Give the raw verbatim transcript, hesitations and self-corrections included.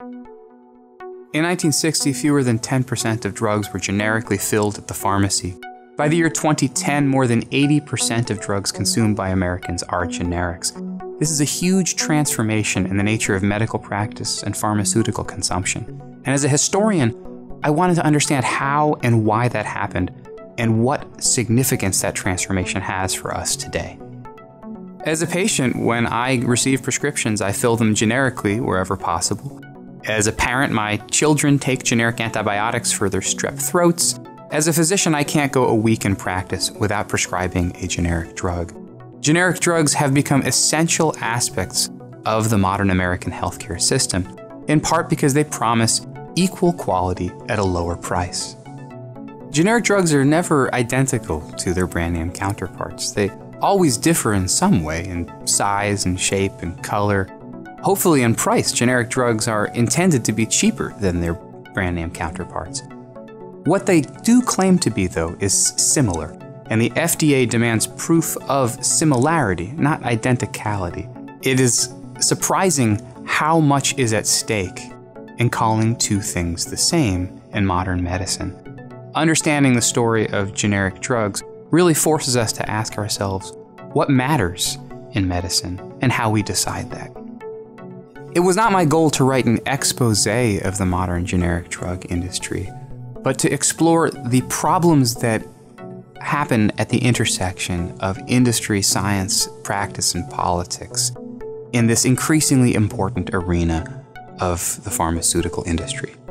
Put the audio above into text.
In nineteen sixty, fewer than ten percent of drugs were generically filled at the pharmacy. By the year twenty ten, more than eighty percent of drugs consumed by Americans are generics. This is a huge transformation in the nature of medical practice and pharmaceutical consumption. And as a historian, I wanted to understand how and why that happened, and what significance that transformation has for us today. As a patient, when I receive prescriptions, I fill them generically wherever possible. As a parent, my children take generic antibiotics for their strep throats. As a physician, I can't go a week in practice without prescribing a generic drug. Generic drugs have become essential aspects of the modern American healthcare system, in part because they promise equal quality at a lower price. Generic drugs are never identical to their brand name counterparts. They always differ in some way, in size and shape and color. Hopefully in price, generic drugs are intended to be cheaper than their brand name counterparts. What they do claim to be, though, is similar, and the F D A demands proof of similarity, not identicality. It is surprising how much is at stake in calling two things the same in modern medicine. Understanding the story of generic drugs really forces us to ask ourselves what matters in medicine and how we decide that. It was not my goal to write an expose of the modern generic drug industry, but to explore the problems that happen at the intersection of industry, science, practice, and politics in this increasingly important arena of the pharmaceutical industry.